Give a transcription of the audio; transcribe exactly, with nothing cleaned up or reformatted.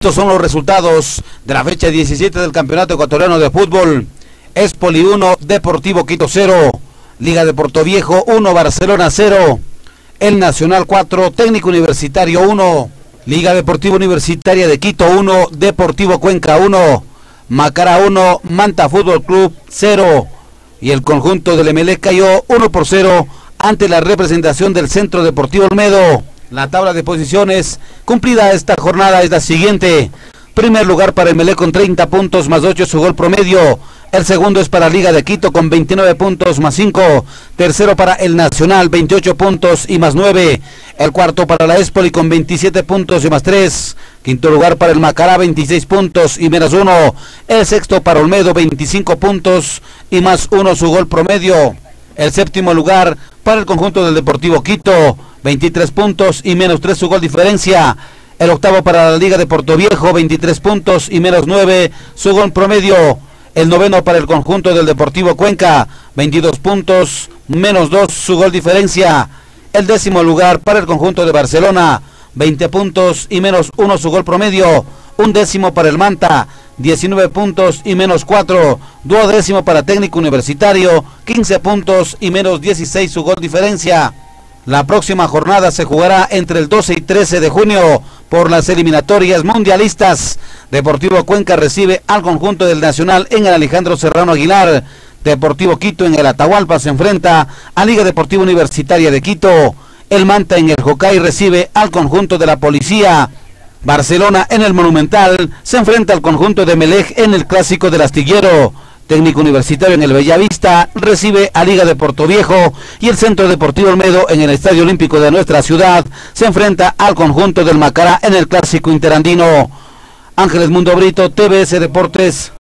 Estos son los resultados de la fecha diecisiete del Campeonato Ecuatoriano de Fútbol. Espoli uno, Deportivo Quito cero, Liga de Portoviejo uno, Barcelona cero, El Nacional cuatro, Técnico Universitario uno, Liga Deportiva Universitaria de Quito uno, Deportivo Cuenca uno, Macará uno, Manta Fútbol Club cero, y el conjunto del Emelec cayó uno por cero ante la representación del Centro Deportivo Olmedo. La tabla de posiciones cumplida esta jornada es la siguiente. Primer lugar para Emelec con treinta puntos más ocho su gol promedio. El segundo es para Liga de Quito con veintinueve puntos más cinco. Tercero para el Nacional, veintiocho puntos y más nueve. El cuarto para la Espoli con veintisiete puntos y más tres. Quinto lugar para el Macará, veintiséis puntos y menos uno. El sexto para Olmedo, veinticinco puntos y más uno su gol promedio. El séptimo lugar para el conjunto del Deportivo Quito, veintitrés puntos y menos tres su gol diferencia. El octavo para la Liga de Portoviejo, veintitrés puntos y menos nueve su gol promedio. El noveno para el conjunto del Deportivo Cuenca, veintidós puntos, menos dos su gol diferencia. El décimo lugar para el conjunto de Barcelona, veinte puntos y menos uno su gol promedio. Un décimo para el Manta, diecinueve puntos y menos cuatro. Duodécimo para Técnico Universitario, quince puntos y menos dieciséis su gol diferencia. La próxima jornada se jugará entre el doce y trece de junio por las eliminatorias mundialistas. Deportivo Cuenca recibe al conjunto del Nacional en el Alejandro Serrano Aguilar. Deportivo Quito en el Atahualpa se enfrenta a Liga Deportiva Universitaria de Quito. El Manta en el Jocay recibe al conjunto de la Policía. Barcelona en el Monumental se enfrenta al conjunto de Emelec en el Clásico del Astillero. Técnico Universitario en el Bellavista recibe a Liga de Portoviejo, y el Centro Deportivo Olmedo en el Estadio Olímpico de nuestra ciudad se enfrenta al conjunto del Macará en el Clásico Interandino. Ángeles Mundo Brito, T V S Deportes.